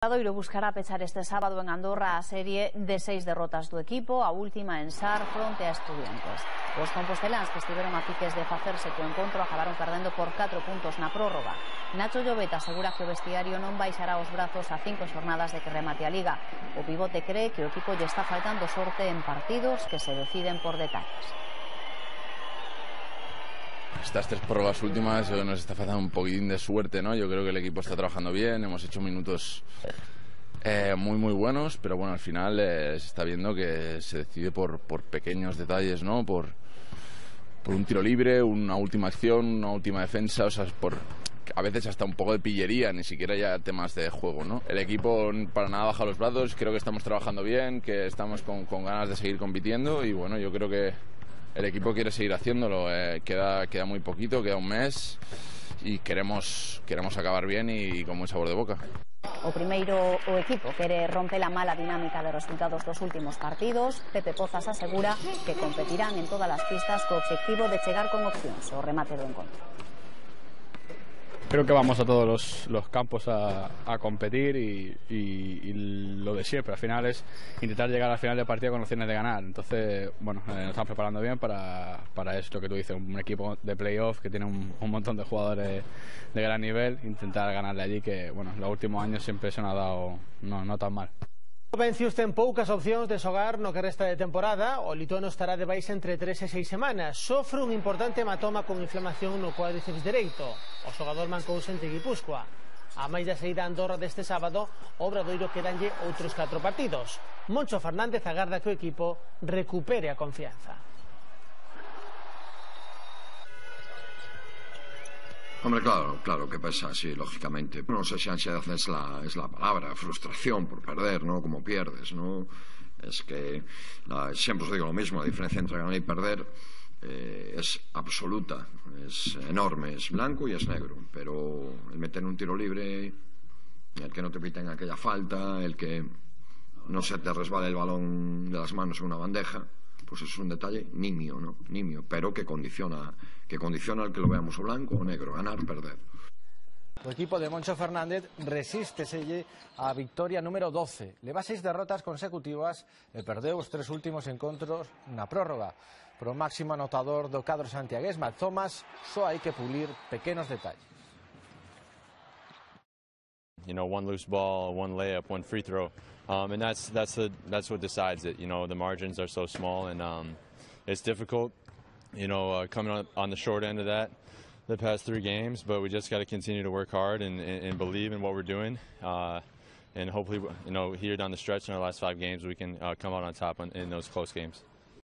Obradoiro buscará pechar este sábado en Andorra a serie de 6 derrotas do equipo, a última en Sar fronte a Estudiantes. Os composteláns que estiveron a piques de facerse co encontro acabaron perdendo por 4 puntos na prórroga. Nacho Llobet asegura que o vestiario non baixará os brazos a 5 xornadas de que remate a Liga. O pivote cree que o equipo lle está faltando sorte en partidos que se deciden por detalles. Estas 3 prórrogas últimas nos está faltando un poquitín de suerte, ¿no? Yo creo que el equipo está trabajando bien, hemos hecho minutos muy buenos, pero bueno, al final se está viendo que se decide por pequeños detalles, ¿no? Por un tiro libre, una última acción, una última defensa, o sea, a veces hasta un poco de pillería, ni siquiera ya temas de juego, ¿no? El equipo para nada baja los brazos, creo que estamos trabajando bien, que estamos con ganas de seguir compitiendo y bueno, yo creo que el equipo quiere seguir haciéndolo, queda muy poquito, queda un mes y queremos acabar bien y con buen sabor de boca. O primeiro, o equipo quere romper a mala dinámica de resultados dos últimos partidos. Pepe Pozas asegura que competirán en todas as pistas co obxectivo de chegar con opcións ao remate do encontro. Creo que vamos a todos los campos a competir y lo de siempre, al final es intentar llegar al final del partido con opciones de ganar. Entonces, bueno, nos estamos preparando bien para esto que tú dices, un equipo de playoff que tiene un montón de jugadores de gran nivel, intentar ganarle allí, que bueno, los últimos años siempre se nos ha dado no tan mal. Vencius ten poucas opcións de xogar no que resta de temporada. O lituano estará de baixa entre 3 e 6 semanas. Sofre un importante hematoma con inflamación no cuádriceps dereito. O xogador mancouse ante Guipúzcoa. A máis da saída a Andorra deste sábado, o Obradoiro quedanlle outros 4 partidos. Moncho Fernández agarda que o equipo recupere a confianza. Hombre, claro que pasa, sí, lógicamente. No sé si ansiedad es la palabra, frustración por perder, ¿no? Como pierdes, ¿no? Es que siempre os digo lo mismo, la diferencia entre ganar y perder es absoluta, es enorme, es blanco y es negro. Pero el meter un tiro libre, el que no te piten aquella falta, el que no se te resbale el balón de las manos en una bandeja, pues eso es un detalle nimio, ¿no? Nimio, pero que condiciona el que lo veamos o blanco o negro, ganar, perder. O equipo de Moncho Fernández resísteselle a victoria número 12. Leva 6 derrotas consecutivas e perdeu os 3 últimos encontros na prórroga. Pro máximo anotador do cadro santiagués, Matt Thomas, só hai que pulir pequenos detalles. You know, one loose ball, one layup, one free throw, and that's what decides it. You know, the margins are so small, and it's difficult. You know, coming on the short end of that the past 3 games, but we just got to continue to work hard and believe in what we're doing, and hopefully, you know, here down the stretch in our last 5 games, we can come out on top in those close games.